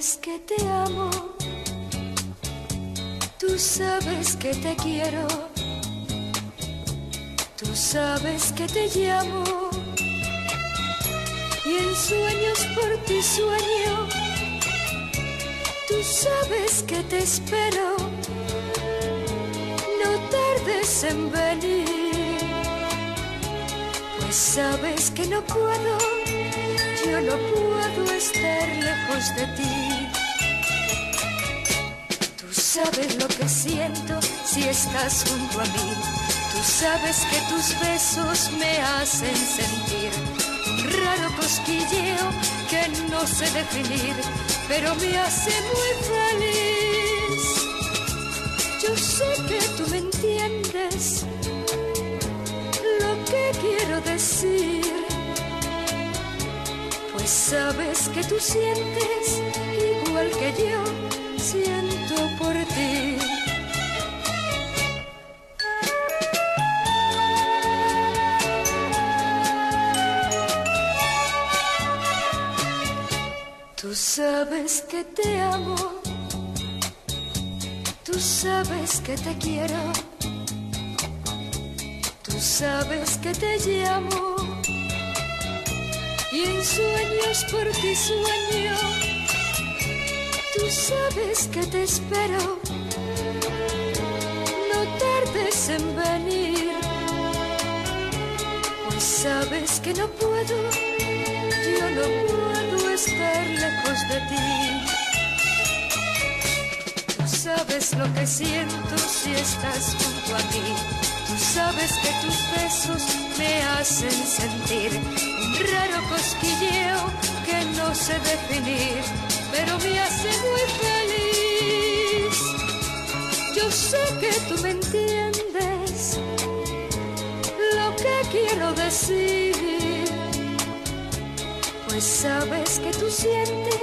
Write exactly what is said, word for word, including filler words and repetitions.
sabes que te amo, tú sabes que te quiero, tú sabes que te llamo y en sueños por ti sueño, tú sabes que te espero, no tardes en venir, pues sabes que no puedo, yo no puedo estar lejos de ti. Tú sabes lo que siento si estás junto a mí. Tú sabes que tus besos me hacen sentir un raro cosquilleo que no sé definir, pero me hace muy feliz. Yo sé que tú me entiendes lo que quiero decir, pues sabes que tú sientes igual que yo siento por ti. Tú sabes que te amo, tú sabes que te quiero, tú sabes que te llamo y en sueños por ti sueño, tú sabes que te espero, no tardes en venir, pues sabes que no puedo, yo no puedo estar lejos de ti. Tú sabes lo que siento si estás junto a mí, tú sabes que tus besos me hacen sentir un raro cosquilleo que no sé definir, pero me hace muy feliz. Yo sé que tú me entiendes lo que quiero decir, pues sabes que tú sientes